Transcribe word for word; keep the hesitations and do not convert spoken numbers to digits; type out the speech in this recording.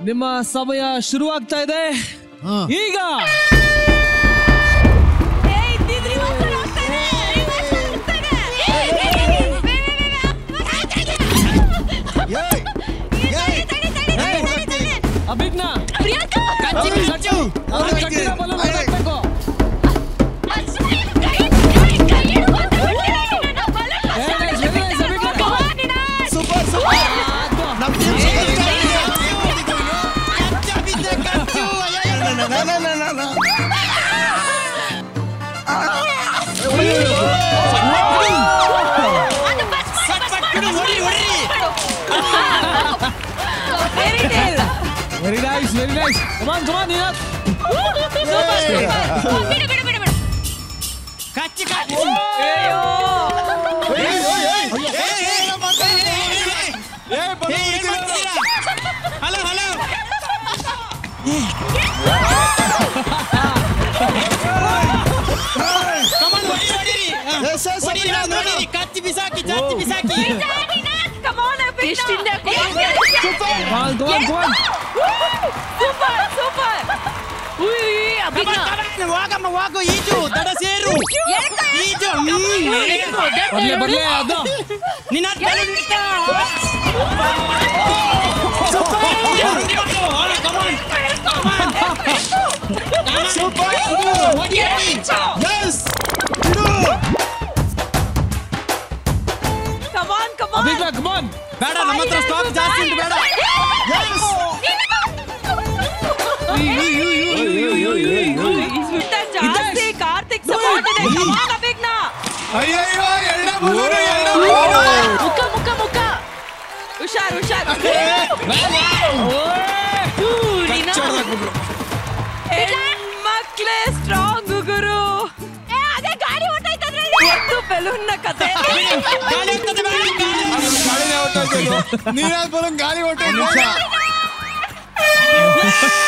ನಿಮ್ಮ ಸಮಯ ಶುರುವಾಗ್ತಾ ಇದೆ ಈಗ. Abhijna Very nice, very nice. Come on, come on, Ninath. ಬಿಡು ಬಿಡು ಬಿಡು ಬಿಡು. ಕಚ್ಚಿ ಕಚ್ಚಿ. ಅಯ್ಯೋ. Hello hello. Come on, ಹೊಡಿ ಹೊಡಿರಿ. ಹೊಡಿರಿ ಹೊಡಿರಿ. ಕಚ್ಚಿ ಬಿಸಾಕಿ, ಕಚ್ಚಿ ಬಿಸಾಕಿ. Come on, East India. Super. Go on, go on, go on. Super, super. Uy, Abhigna. ಹೋಗಮ್ಮ ಹೋಗು ಈಜು ದಡ ಸೇರು ಈಜು ಬರ್ಲೆ ಬರ್ಲೆ ಅದು ನಿನ್ನ ಅಭಿಜ್ಞಾ come on. ಬೇಡ ನಮ್ಮ ಹತ್ರ ಸ್ಟಾಕ್ ಜಾಸ್ತಿ ಉಂಟು ಬೇಡ. ಜಾಸ್ತಿ ಕಾರ್ತಿಕ್ ಸಪೋರ್ಟ್ ಇದೆ. Come on, Abhigna. ಅಯ್ಯಯ್ಯೋ ಎಳ್ಳ ಬಲೂನು ಎಳ್ಳ ಮುಖ ಮುಖ ಮುಖ ಹುಷಾರ್ ಹುಷಾರ್. ಮಕ್ಳೇ ಸ್ಟ್ರಾಂಗ್ ಗುರು. ಅದೇ ಗಾಡಿ ಹೊರಟಾಯ್ತಂದ್ರೆ ಒಂದು ಬೆಲೂನ್ ನ ಕತೆ. ಗಾಳಿ ಹೋಗ್ತದೆ ಗಾಳಿ ನೀರಾದ ಬಲೂನ್ ಗಾಳಿ ಹೊರಟಾಯ್ತು.